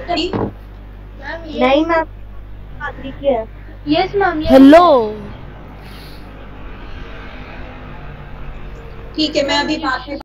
नहीं मैम, लिखिए। Yes ma'am. Hello ठीक है, मैं अभी बात